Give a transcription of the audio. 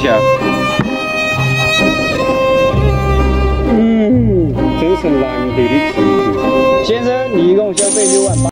起来。真是难得的机会。先生，你一共消费6万8。